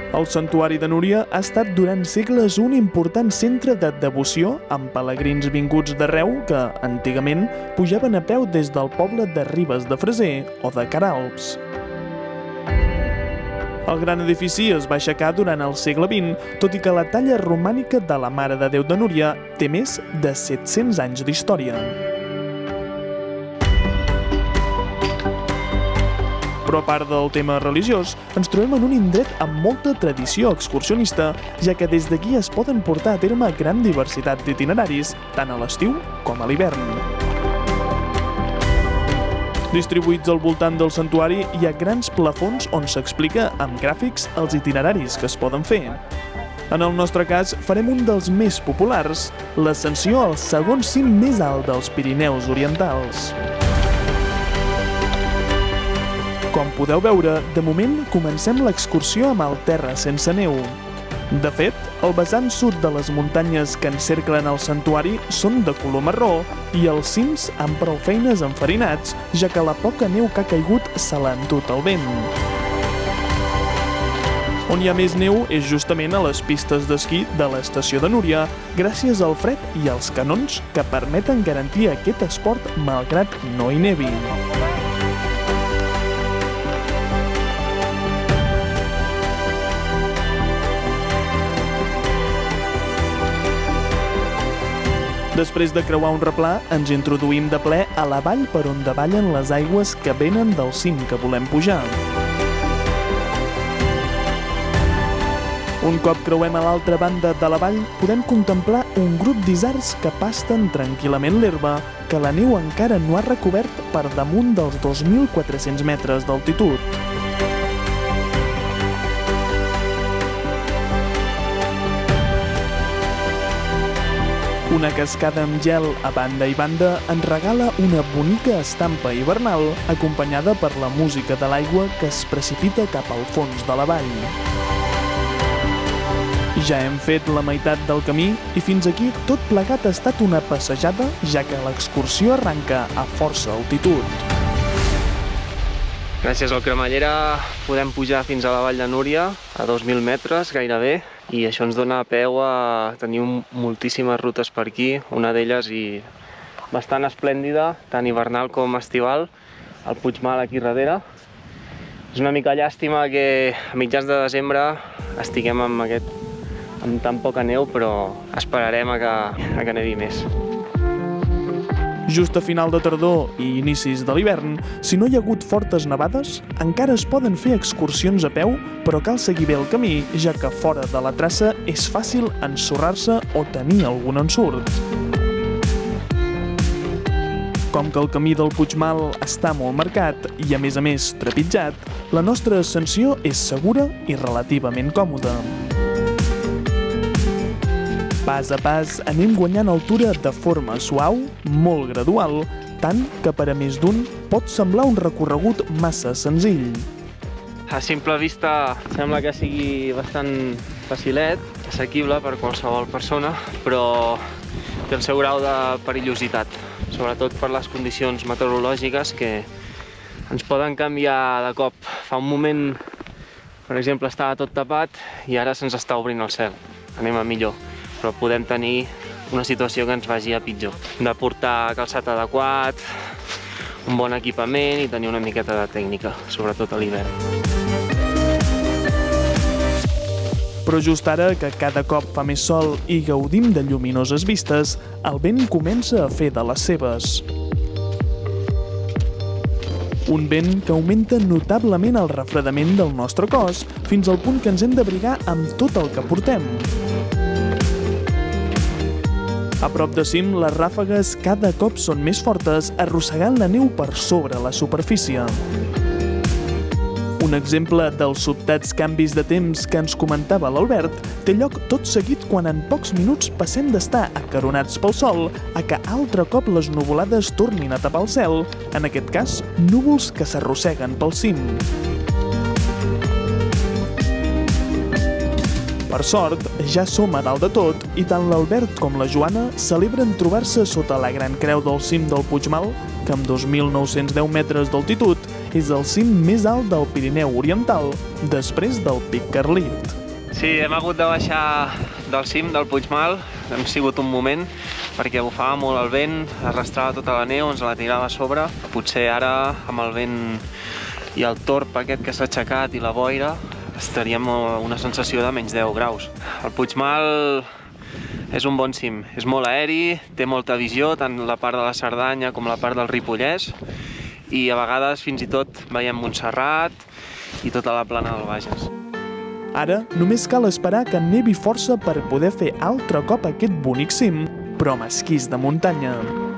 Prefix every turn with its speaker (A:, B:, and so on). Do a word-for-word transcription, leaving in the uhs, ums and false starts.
A: El Santuari de Núria ha estat durant segles un important centre de devoció amb pelegrins vinguts d'arreu que, antigament, pujaven a peu des del poble de Ribes de Freser o de Queralbs. El gran edifici es va aixecar durant el segle vint, tot i que la talla romànica de la Mare de Déu de Núria té més de set-cents anys d'història. Però a part del tema religiós, ens trobem en un indret amb molta tradició excursionista, ja que des d'aquí es poden portar a terme gran diversitat d'itineraris, tant a l'estiu com a l'hivern. Distribuïts al voltant del santuari hi ha grans plafons on s'explica amb gràfics els itineraris que es poden fer. En el nostre cas, farem un dels més populars, l'ascensió al segon cim més alt dels Pirineus Orientals. Com podeu veure, de moment comencem l'excursió amb el terra sense neu. De fet, el vessant sud de les muntanyes que encerclen el santuari són de color marró i els cims amb prou feines enfarinats, ja que la poca neu que ha caigut se l'ha endut el vent. On hi ha més neu és justament a les pistes d'esquí de l'estació de Núria, gràcies al fred i als canons que permeten garantir aquest esport malgrat no hi nevi. Després de creuar un replà, ens introduïm de ple a la vall per on davallen les aigües que venen del cim que volem pujar. Un cop creuem a l'altra banda de la vall, podem contemplar un grup d'isards que pasten tranquil·lament l'herba, que la neu encara no ha recobert per damunt dels dos mil quatre-cents metres d'altitud. Una cascada amb gel a banda i banda ens regala una bonica estampa hivernal acompanyada per la música de l'aigua que es precipita cap al fons de la vall. Ja hem fet la meitat del camí i fins aquí tot plegat ha estat una passejada, ja que l'excursió arranca a força altitud.
B: Gràcies al Cremallera podem pujar fins a la vall de Núria, a dos mil metres gairebé, i això ens dona peu a tenir moltíssimes rutes per aquí, una d'elles i bastant esplèndida, tant hivernal com estival, el Puigmal aquí darrere. És una mica llàstima que a mitjans de desembre estiguem amb, aquest, amb tan poca neu, però esperarem a que, a que nevi més.
A: Just a final de tardor i inicis de l'hivern, si no hi ha hagut fortes nevades, encara es poden fer excursions a peu, però cal seguir bé el camí, ja que fora de la traça és fàcil ensorrar-se o tenir algun ensurt. Com que el camí del Puigmal està molt marcat i, a més a més, trepitjat, la nostra ascensió és segura i relativament còmoda. Pas a pas anem guanyant altura de forma suau, molt gradual, tant que per a més d'un pot semblar un recorregut massa senzill.
B: A simple vista sembla que sigui bastant facilet, assequible per qualsevol persona, però té el seu grau de perillositat, sobretot per les condicions meteorològiques que ens poden canviar de cop. Fa un moment, per exemple, estava tot tapat i ara se'ns està obrint el cel. Anem a millor, però podem tenir una situació que ens vagi a pitjor. Hem de portar calçat adequat, un bon equipament i tenir una miqueta de tècnica, sobretot a l'hivern.
A: Però just ara, que cada cop fa més sol i gaudim de lluminoses vistes, el vent comença a fer de les seves. Un vent que augmenta notablement el refredament del nostre cos, fins al punt que ens hem d'abrigar amb tot el que portem. A prop de cim, les ràfegues cada cop són més fortes, arrossegant la neu per sobre la superfície. Un exemple dels sobtats canvis de temps que ens comentava l'Albert té lloc tot seguit quan en pocs minuts passem d'estar acaronats pel sol a que altre cop les nuvolades tornin a tapar el cel, en aquest cas, núvols que s'arrosseguen pel cim. Per sort, ja som a dalt de tot i tant l'Albert com la Joana celebren trobar-se sota la gran creu del cim del Puigmal, que amb dos mil nou-cents deu metres d'altitud és el cim més alt del Pirineu Oriental, després del Pic Carlit.
B: Sí, hem hagut de baixar del cim del Puigmal, hem sigut un moment, perquè bufava molt el vent, arrastrava tota la neu, ens la tirava a sobre. Potser ara, amb el vent i el torb aquest que s'ha aixecat i la boira, estaríem a una sensació de menys deu graus. El Puigmal és un bon cim, és molt aeri, té molta visió, tant la part de la Cerdanya com la part del Ripollès, i a vegades fins i tot veiem Montserrat i tota la plana del Bages.
A: Ara només cal esperar que nevi força per poder fer altre cop aquest bonic cim, però amb esquís de muntanya.